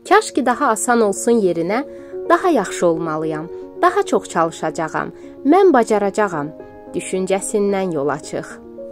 Kaş ki daha asan olsun yerinə, daha yaxşı olmalıyam, daha çox çalışacağam, mən bacaracağam düşüncəsindən yola çıx.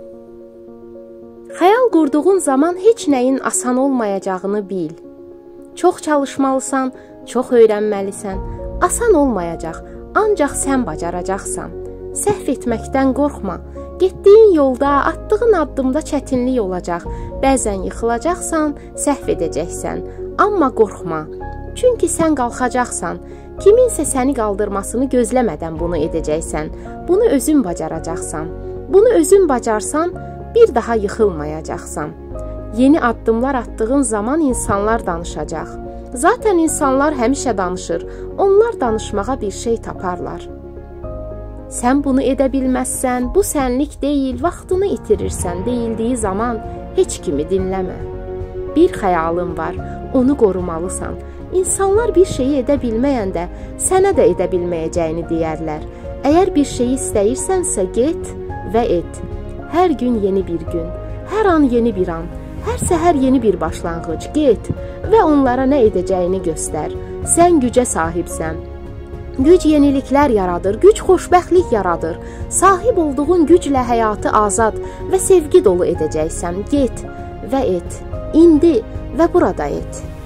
Xəyal qurduğun zaman heç nəyin asan olmayacağını bil. Çox çalışmalısan, çox öyrənməlisən. Asan olmayacaq, ancaq sən bacaracaqsan. Səhv etməkdən qorxma. Getdiyin yolda, attığın addımda çətinlik olacaq. Bəzən yıxılacaqsan, səhv edəcəksən. Amma qorxma. Çünki sən qalxacaqsan. Kiminsə səni qaldırmasını gözləmədən bunu edəcəksən. Bunu özün bacaracaqsan. Bunu özün bacarsan, bir daha yıxılmayacaqsan. Yeni addımlar attığın zaman insanlar danışacaq. Zaten insanlar həmişə danışır. Onlar danışmağa bir şey taparlar. Sən bunu edə bilməzsən, bu sənlik deyil, vaxtını itirirsən deyildiyi zaman heç kimi dinləmə. Bir xəyalın var, onu qorumalısan. İnsanlar bir şeyi edə bilməyəndə sənə də edə bilməyəcəyini deyərlər. Əgər bir şeyi istəyirsənsə get və et. Hər gün yeni bir gün, hər an yeni bir an, hər səhər yeni bir başlanğıc. Get və onlara nə edəcəyini göstər. Sən gücə sahibsən. Güc yeniliklər yaradır, güc xoşbəxtlik yaradır. Sahib olduğun güclə həyatı azad və sevgi dolu edəcəksən. Get və et. İndi və burada et.